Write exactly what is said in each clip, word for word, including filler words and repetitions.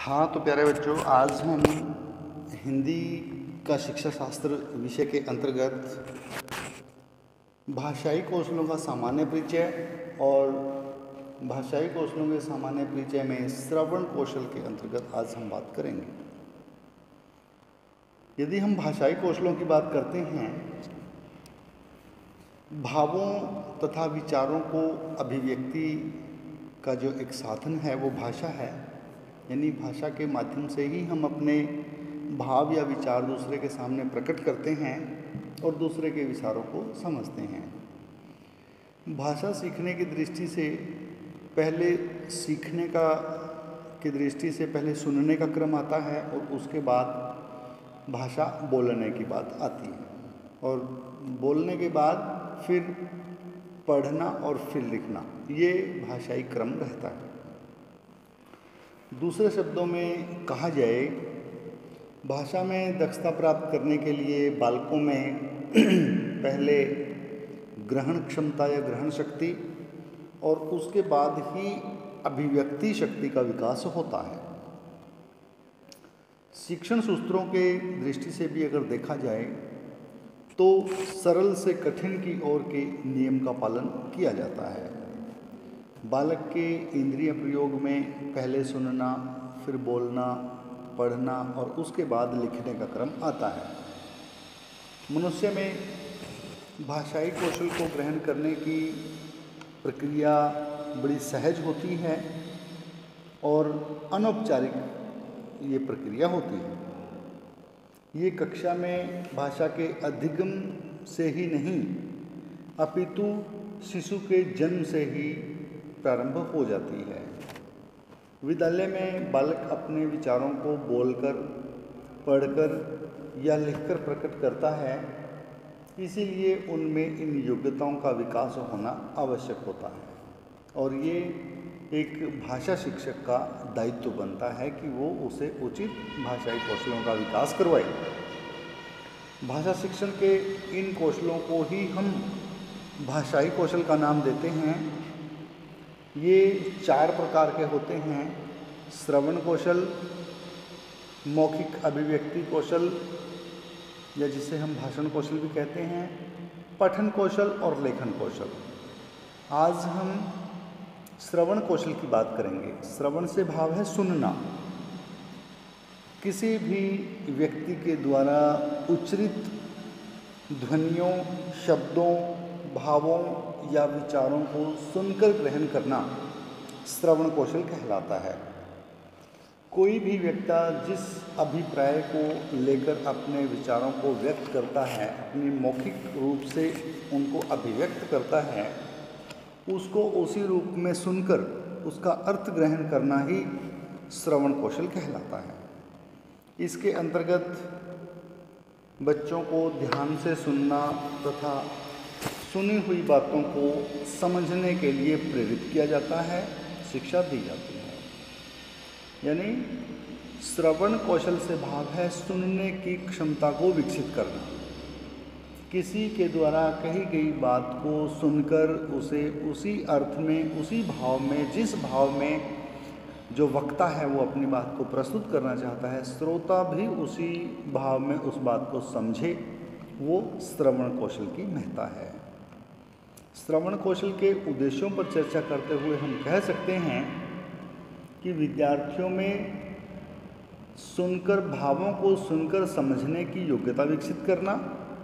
हाँ, तो प्यारे बच्चों, आज हम हिंदी का शिक्षा शास्त्र विषय के अंतर्गत भाषाई कौशलों का सामान्य परिचय और भाषाई कौशलों के सामान्य परिचय में श्रवण कौशल के अंतर्गत आज हम बात करेंगे। यदि हम भाषाई कौशलों की बात करते हैं, भावों तथा विचारों को अभिव्यक्ति का जो एक साधन है वो भाषा है। यानी भाषा के माध्यम से ही हम अपने भाव या विचार दूसरे के सामने प्रकट करते हैं और दूसरे के विचारों को समझते हैं। भाषा सीखने की दृष्टि से पहले सीखने का की दृष्टि से पहले सुनने का क्रम आता है और उसके बाद भाषा बोलने की बात आती है, और बोलने के बाद फिर पढ़ना और फिर लिखना, ये भाषाई क्रम रहता है। दूसरे शब्दों में कहा जाए, भाषा में दक्षता प्राप्त करने के लिए बालकों में पहले ग्रहण क्षमता या ग्रहण शक्ति और उसके बाद ही अभिव्यक्ति शक्ति का विकास होता है। शिक्षण सूत्रों के दृष्टि से भी अगर देखा जाए तो सरल से कठिन की ओर के नियम का पालन किया जाता है। बालक के इंद्रिय प्रयोग में पहले सुनना, फिर बोलना, पढ़ना और उसके बाद लिखने का क्रम आता है। मनुष्य में भाषाई कौशल को ग्रहण करने की प्रक्रिया बड़ी सहज होती है और अनौपचारिक ये प्रक्रिया होती है। ये कक्षा में भाषा के अधिगम से ही नहीं अपितु शिशु के जन्म से ही प्रारंभ हो जाती है। विद्यालय में बालक अपने विचारों को बोलकर, पढ़कर या लिखकर प्रकट करता है, इसीलिए उनमें इन योग्यताओं का विकास होना आवश्यक होता है और ये एक भाषा शिक्षक का दायित्व बनता है कि वो उसे उचित भाषाई कौशलों का विकास करवाए। भाषा शिक्षण के इन कौशलों को ही हम भाषाई कौशल का नाम देते हैं। ये चार प्रकार के होते हैं: श्रवण कौशल, मौखिक अभिव्यक्ति कौशल या जिसे हम भाषण कौशल भी कहते हैं, पठन कौशल और लेखन कौशल। आज हम श्रवण कौशल की बात करेंगे। श्रवण से भाव है सुनना। किसी भी व्यक्ति के द्वारा उच्चरित ध्वनियों, शब्दों, भावों या विचारों को सुनकर ग्रहण करना श्रवण कौशल कहलाता है। कोई भी व्यक्ति जिस अभिप्राय को लेकर अपने विचारों को व्यक्त करता है, अपनी मौखिक रूप से उनको अभिव्यक्त करता है, उसको उसी रूप में सुनकर उसका अर्थ ग्रहण करना ही श्रवण कौशल कहलाता है। इसके अंतर्गत बच्चों को ध्यान से सुनना तथा सुनी हुई बातों को समझने के लिए प्रेरित किया जाता है, शिक्षा दी जाती है। यानी श्रवण कौशल से भाव है सुनने की क्षमता को विकसित करना। किसी के द्वारा कही गई बात को सुनकर उसे उसी अर्थ में, उसी भाव में, जिस भाव में जो वक्ता है वो अपनी बात को प्रस्तुत करना चाहता है, श्रोता भी उसी भाव में उस बात को समझे, वो श्रवण कौशल की महत्ता है। श्रवण कौशल के उद्देश्यों पर चर्चा करते हुए हम कह सकते हैं कि विद्यार्थियों में सुनकर, भावों को सुनकर समझने की योग्यता विकसित करना,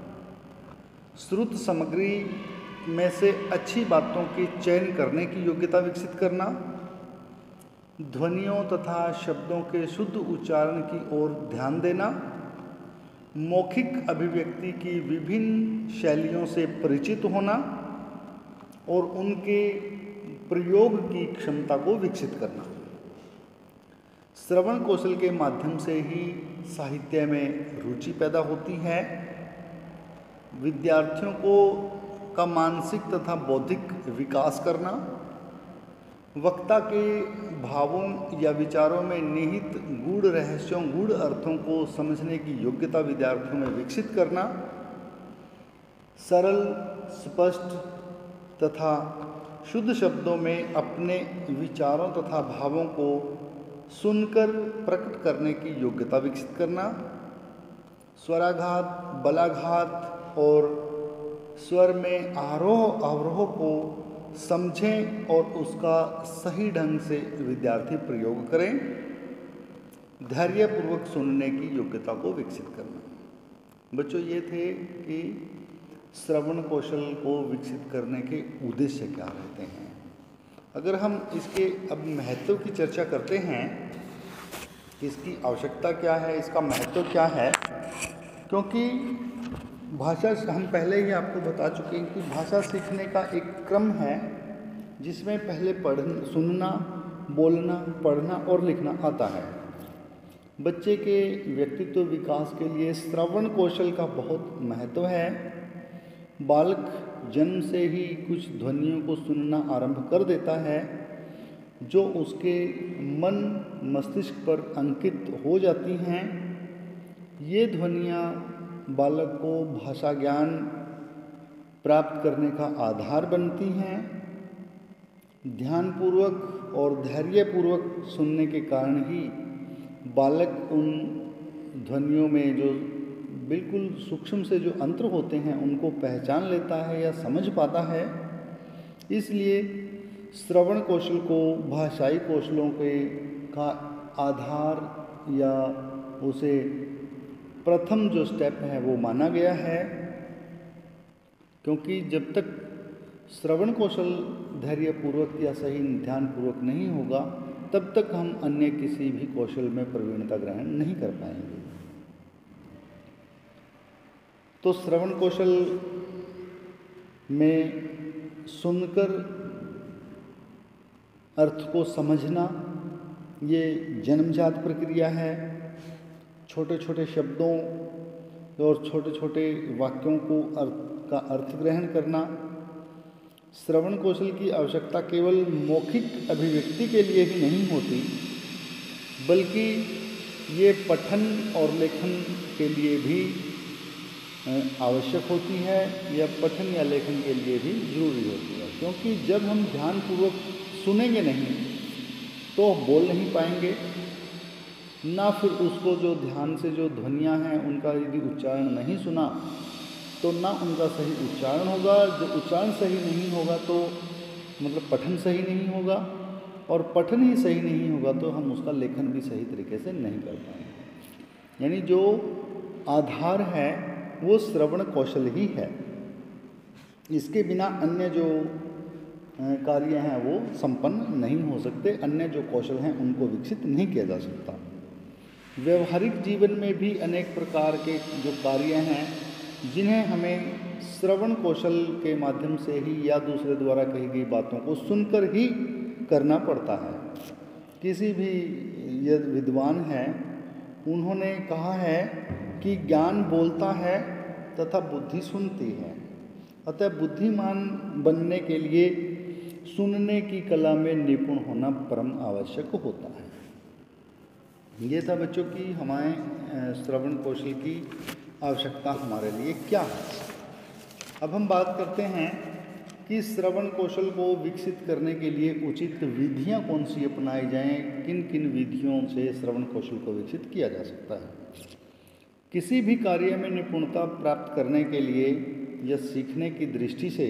श्रुत सामग्री में से अच्छी बातों के चयन करने की योग्यता विकसित करना, ध्वनियों तथा शब्दों के शुद्ध उच्चारण की ओर ध्यान देना, मौखिक अभिव्यक्ति की विभिन्न शैलियों से परिचित होना और उनके प्रयोग की क्षमता को विकसित करना। श्रवण कौशल के माध्यम से ही साहित्य में रुचि पैदा होती है। विद्यार्थियों को का मानसिक तथा बौद्धिक विकास करना, वक्ता के भावों या विचारों में निहित गूढ़ रहस्यों, गूढ़ अर्थों को समझने की योग्यता विद्यार्थियों में विकसित करना, सरल, स्पष्ट तथा शुद्ध शब्दों में अपने विचारों तथा भावों को सुनकर प्रकट करने की योग्यता विकसित करना, स्वराघात, बलाघात और स्वर में आरोह अवरोह को समझें और उसका सही ढंग से विद्यार्थी प्रयोग करें, धैर्यपूर्वक सुनने की योग्यता को विकसित करना। बच्चों, ये थे कि श्रवण कौशल को विकसित करने के उद्देश्य क्या रहते हैं। अगर हम इसके अब महत्व की चर्चा करते हैं, इसकी आवश्यकता क्या है, इसका महत्व क्या है, क्योंकि भाषा, हम पहले ही आपको बता चुके हैं कि भाषा सीखने का एक क्रम है जिसमें पहले पढ़ सुनना, बोलना, पढ़ना और लिखना आता है। बच्चे के व्यक्तित्व विकास के लिए श्रवण कौशल का बहुत महत्व है। बालक जन्म से ही कुछ ध्वनियों को सुनना आरंभ कर देता है जो उसके मन मस्तिष्क पर अंकित हो जाती हैं। ये ध्वनियाँ बालक को भाषा ज्ञान प्राप्त करने का आधार बनती हैं। ध्यानपूर्वक और धैर्यपूर्वक सुनने के कारण ही बालक उन ध्वनियों में जो बिल्कुल सूक्ष्म से जो अंतर होते हैं उनको पहचान लेता है या समझ पाता है। इसलिए श्रवण कौशल को भाषाई कौशलों के का आधार या उसे प्रथम जो स्टेप है वो माना गया है, क्योंकि जब तक श्रवण कौशल धैर्यपूर्वक या सही ध्यानपूर्वक नहीं होगा तब तक हम अन्य किसी भी कौशल में प्रवीणता ग्रहण नहीं कर पाएंगे। तो श्रवण कौशल में सुनकर अर्थ को समझना ये जन्मजात प्रक्रिया है। छोटे छोटे शब्दों और छोटे छोटे वाक्यों को अर्थ का अर्थ ग्रहण करना। श्रवण कौशल की आवश्यकता केवल मौखिक अभिव्यक्ति के लिए ही नहीं होती, बल्कि ये पठन और लेखन के लिए भी आवश्यक होती है, या पठन या लेखन के लिए भी जरूरी होती है। क्योंकि जब हम ध्यानपूर्वक सुनेंगे नहीं तो बोल नहीं पाएंगे, ना फिर उसको जो ध्यान से जो ध्वनियाँ हैं उनका यदि उच्चारण नहीं सुना तो ना उनका सही उच्चारण होगा। जो उच्चारण सही नहीं होगा तो मतलब पठन सही नहीं होगा, और पठन ही सही नहीं होगा तो हम उसका लेखन भी सही तरीके से नहीं कर पाएंगे। यानी जो आधार है वो श्रवण कौशल ही है। इसके बिना अन्य जो कार्य हैं वो संपन्न नहीं हो सकते, अन्य जो कौशल हैं उनको विकसित नहीं किया जा सकता। व्यवहारिक जीवन में भी अनेक प्रकार के जो कार्य हैं जिन्हें हमें श्रवण कौशल के माध्यम से ही या दूसरे द्वारा कही गई बातों को सुनकर ही करना पड़ता है। किसी भी ये विद्वान हैं उन्होंने कहा है कि ज्ञान बोलता है तथा बुद्धि सुनती है, अतः बुद्धिमान बनने के लिए सुनने की कला में निपुण होना परम आवश्यक होता है। ये था बच्चों की हमारे श्रवण कौशल की आवश्यकता हमारे लिए क्या है। अब हम बात करते हैं कि श्रवण कौशल को विकसित करने के लिए उचित विधियां कौन सी अपनाई जाएं, किन किन विधियों से श्रवण कौशल को विकसित किया जा सकता है। किसी भी कार्य में निपुणता प्राप्त करने के लिए या सीखने की दृष्टि से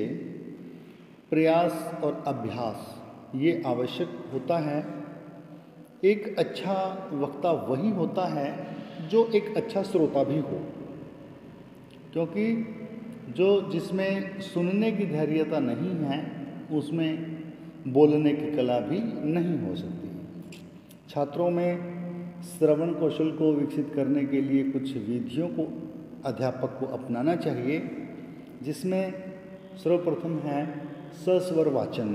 प्रयास और अभ्यास ये आवश्यक होता है। एक अच्छा वक्ता वही होता है जो एक अच्छा श्रोता भी हो, क्योंकि जो जिसमें सुनने की धैर्यता नहीं है उसमें बोलने की कला भी नहीं हो सकती। छात्रों में श्रवण कौशल को विकसित करने के लिए कुछ विधियों को अध्यापक को अपनाना चाहिए, जिसमें सर्वप्रथम है सस्वर वाचन।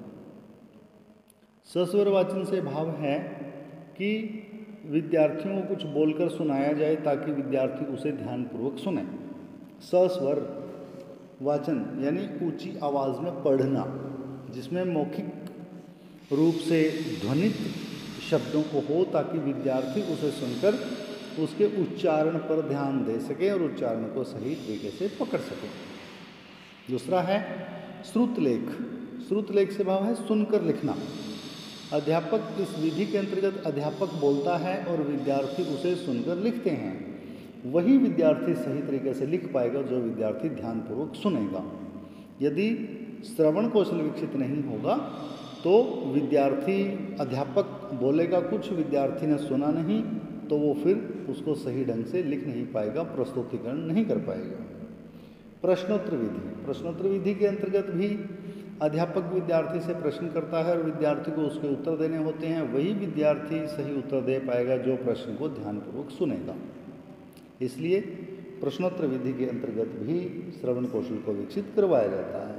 सस्वर वाचन से भाव है कि विद्यार्थियों को कुछ बोलकर सुनाया जाए ताकि विद्यार्थी उसे ध्यानपूर्वक सुने। सस्वर वाचन यानी ऊंची आवाज़ में पढ़ना, जिसमें मौखिक रूप से ध्वनित शब्दों को हो ताकि विद्यार्थी उसे सुनकर उसके उच्चारण पर ध्यान दे सके और उच्चारण को सही तरीके से पकड़ सके। दूसरा है श्रुतलेख। श्रुतलेख से भाव है सुनकर लिखना। अध्यापक इस विधि के अंतर्गत अध्यापक बोलता है और विद्यार्थी उसे सुनकर लिखते हैं। वही विद्यार्थी सही तरीके से लिख पाएगा जो विद्यार्थी ध्यानपूर्वक सुनेगा। यदि श्रवण कौशल विकसित नहीं होगा तो विद्यार्थी अध्यापक बोलेगा कुछ, विद्यार्थी ने सुना नहीं, तो वो फिर उसको सही ढंग से लिख नहीं पाएगा, प्रस्तुतिकरण नहीं कर पाएगा। प्रश्नोत्तर विधि प्रश्नोत्तर विधि के अंतर्गत भी अध्यापक विद्यार्थी से प्रश्न करता है और विद्यार्थी को उसके उत्तर देने होते हैं। वही विद्यार्थी सही उत्तर दे पाएगा जो प्रश्न को ध्यानपूर्वक सुनेगा। इसलिए प्रश्नोत्तर विधि के अंतर्गत भी श्रवण कौशल को विकसित करवाया जाता है।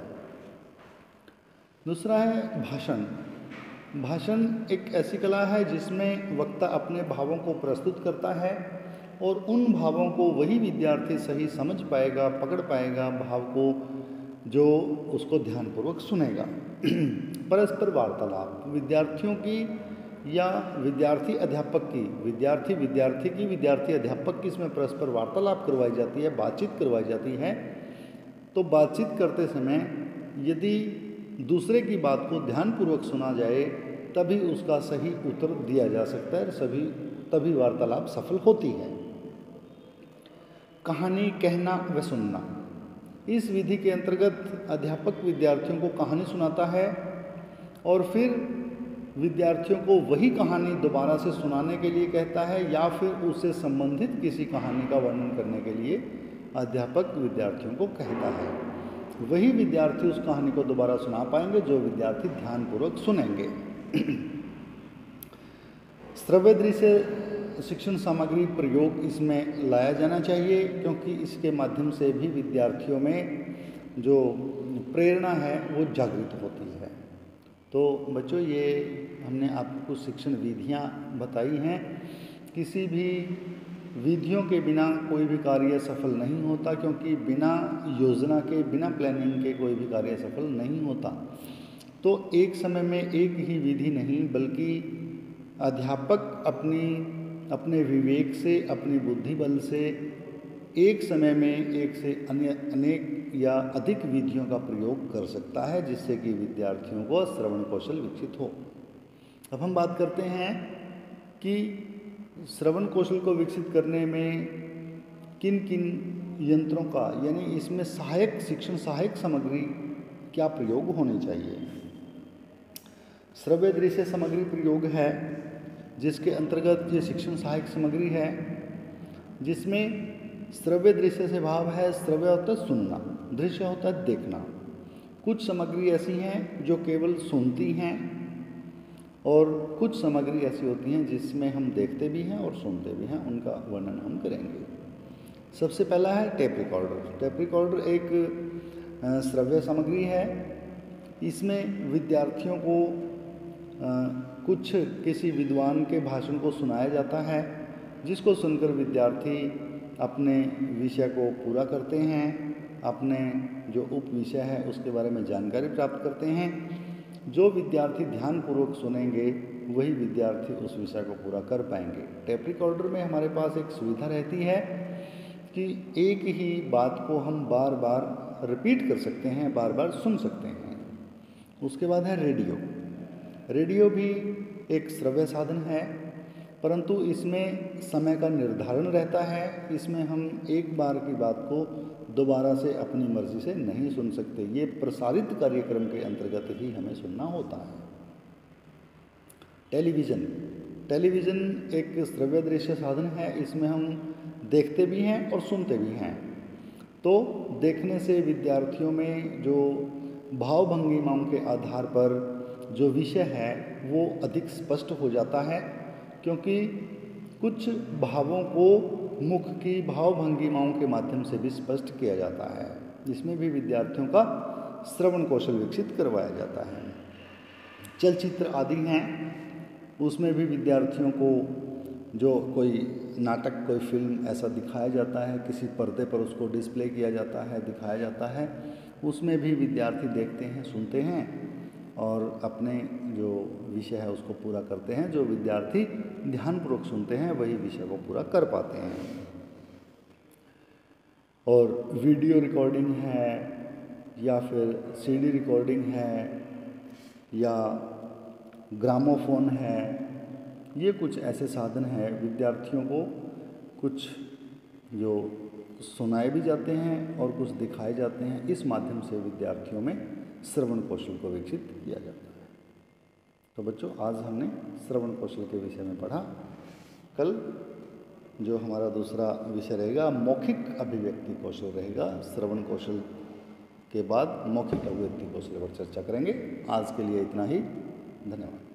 दूसरा है भाषण। भाषण एक ऐसी कला है जिसमें वक्ता अपने भावों को प्रस्तुत करता है और उन भावों को वही विद्यार्थी सही समझ पाएगा, पकड़ पाएगा भाव को, जो उसको ध्यानपूर्वक सुनेगा। परस्पर वार्तालाप विद्यार्थियों की या विद्यार्थी अध्यापक की, विद्यार्थी विद्यार्थी की, विद्यार्थी अध्यापक की इसमें परस्पर वार्तालाप करवाई जाती है, बातचीत करवाई जाती है। तो बातचीत करते समय यदि दूसरे की बात को ध्यानपूर्वक सुना जाए तभी उसका सही उत्तर दिया जा सकता है, सभी तभी वार्तालाप सफल होती है। कहानी कहना व सुनना। इस विधि के अंतर्गत अध्यापक विद्यार्थियों को कहानी सुनाता है और फिर विद्यार्थियों को वही कहानी दोबारा से सुनाने के लिए कहता है या फिर उससे संबंधित किसी कहानी का वर्णन करने के लिए अध्यापक विद्यार्थियों को कहता है। वही विद्यार्थी उस कहानी को दोबारा सुना पाएंगे जो विद्यार्थी ध्यानपूर्वक सुनेंगे। श्रव्य दृश्य शिक्षण सामग्री प्रयोग इसमें लाया जाना चाहिए, क्योंकि इसके माध्यम से भी विद्यार्थियों में जो प्रेरणा है वो जागृत होती है। तो बच्चों, ये हमने आपको कुछ शिक्षण विधियाँ बताई हैं। किसी भी विधियों के बिना कोई भी कार्य सफल नहीं होता, क्योंकि बिना योजना के, बिना प्लानिंग के कोई भी कार्य सफल नहीं होता। तो एक समय में एक ही विधि नहीं, बल्कि अध्यापक अपनी अपने विवेक से, अपनी बुद्धि बल से एक समय में एक से अन्य अनेक या अधिक विधियों का प्रयोग कर सकता है, जिससे कि विद्यार्थियों को श्रवण कौशल विकसित हो। अब हम बात करते हैं कि श्रवण कौशल को विकसित करने में किन किन यंत्रों का, यानी इसमें सहायक शिक्षण सहायक सामग्री क्या प्रयोग होनी चाहिए। श्रव्य दृश्य सामग्री प्रयोग है, जिसके अंतर्गत ये शिक्षण सहायक सामग्री है, जिसमें श्रव्य दृश्य से भाव है, श्रव्य होता है सुनना, दृश्य होता है देखना। कुछ सामग्री ऐसी हैं जो केवल सुनती हैं और कुछ सामग्री ऐसी होती हैं जिसमें हम देखते भी हैं और सुनते भी हैं। उनका वर्णन हम करेंगे। सबसे पहला है टेप रिकॉर्डर। टेप रिकॉर्डर एक श्रव्य सामग्री है। इसमें विद्यार्थियों को आ, कुछ किसी विद्वान के भाषण को सुनाया जाता है, जिसको सुनकर विद्यार्थी अपने विषय को पूरा करते हैं, अपने जो उप विषय है उसके बारे में जानकारी प्राप्त करते हैं। जो विद्यार्थी ध्यानपूर्वक सुनेंगे वही विद्यार्थी उस विषय को पूरा कर पाएंगे। टेप रिकॉर्डर में हमारे पास एक सुविधा रहती है कि एक ही बात को हम बार बार रिपीट कर सकते हैं, बार बार सुन सकते हैं। उसके बाद है रेडियो। रेडियो भी एक श्रव्य साधन है, परंतु इसमें समय का निर्धारण रहता है। इसमें हम एक बार की बात को दोबारा से अपनी मर्जी से नहीं सुन सकते। ये प्रसारित कार्यक्रम के अंतर्गत ही हमें सुनना होता है। टेलीविज़न टेलीविज़न एक श्रव्य दृश्य साधन है। इसमें हम देखते भी हैं और सुनते भी हैं। तो देखने से विद्यार्थियों में जो भाव भंगिमाओं के आधार पर जो विषय है वो अधिक स्पष्ट हो जाता है, क्योंकि कुछ भावों को मुख की भाव भंगिमाओं के माध्यम से भी स्पष्ट किया जाता है। इसमें भी विद्यार्थियों का श्रवण कौशल विकसित करवाया जाता है। चलचित्र आदि हैं, उसमें भी विद्यार्थियों को जो कोई नाटक, कोई फिल्म ऐसा दिखाया जाता है, किसी पर्दे पर उसको डिस्प्ले किया जाता है, दिखाया जाता है, उसमें भी विद्यार्थी देखते हैं, सुनते हैं और अपने जो विषय है उसको पूरा करते हैं। जो विद्यार्थी ध्यानपूर्वक सुनते हैं वही विषय को पूरा कर पाते हैं। और वीडियो रिकॉर्डिंग है या फिर सीडी रिकॉर्डिंग है या ग्रामोफोन है, ये कुछ ऐसे साधन हैं विद्यार्थियों को कुछ जो सुनाए भी जाते हैं और कुछ दिखाए जाते हैं। इस माध्यम से विद्यार्थियों में श्रवण कौशल को विकसित किया जाता है। तो बच्चों, आज हमने श्रवण कौशल के विषय में पढ़ा। कल जो हमारा दूसरा विषय रहेगा मौखिक अभिव्यक्ति कौशल रहेगा। श्रवण कौशल के बाद मौखिक अभिव्यक्ति कौशल पर चर्चा करेंगे। आज के लिए इतना ही। धन्यवाद।